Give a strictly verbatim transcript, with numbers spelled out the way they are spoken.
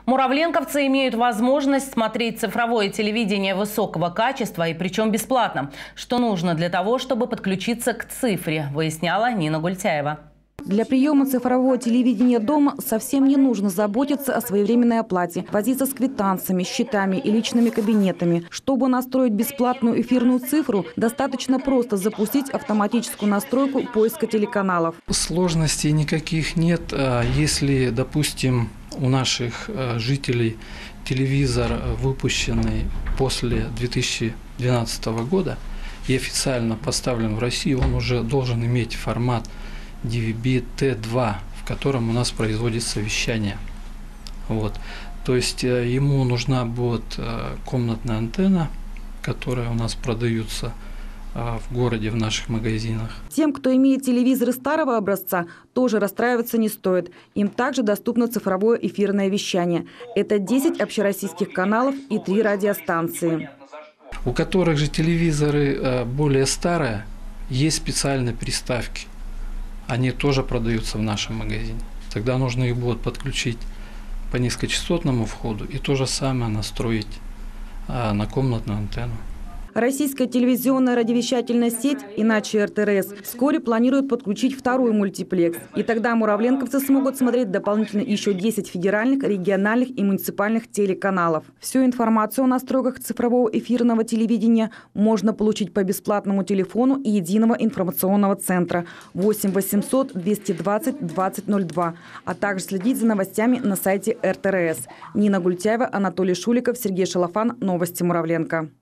Муравленковцы имеют возможность смотреть цифровое телевидение высокого качества и причем бесплатно. Что нужно для того, чтобы подключиться к цифре, выясняла Нина Гультяева. Для приема цифрового телевидения дома совсем не нужно заботиться о своевременной оплате, возиться с квитанциями, счетами и личными кабинетами. Чтобы настроить бесплатную эфирную цифру, достаточно просто запустить автоматическую настройку поиска телеканалов. Сложностей никаких нет. Если, допустим, у наших жителей телевизор, выпущенный после две тысячи двенадцатого года и официально поставлен в России, он уже должен иметь формат ди ви би ти два, в котором у нас производится вещание. Вот. То есть ему нужна будет комнатная антенна, которая у нас продается в городе, в наших магазинах. Тем, кто имеет телевизоры старого образца, тоже расстраиваться не стоит. Им также доступно цифровое эфирное вещание. Это десять общероссийских каналов и три радиостанции. У которых же телевизоры более старые, есть специальные приставки. Они тоже продаются в нашем магазине. Тогда нужно их будет подключить по низкочастотному входу и то же самое настроить на комнатную антенну. Российская телевизионная радиовещательная сеть, иначе эр тэ эр эс, вскоре планирует подключить второй мультиплекс. И тогда муравленковцы смогут смотреть дополнительно еще десять федеральных, региональных и муниципальных телеканалов. Всю информацию о настройках цифрового эфирного телевидения можно получить по бесплатному телефону единого информационного центра восемь восемьсот двести двадцать двадцать ноль два, а также следить за новостями на сайте эр тэ эр эс. Нина Гультяева, Анатолий Шуликов, Сергей Шалафан. Новости Муравленко.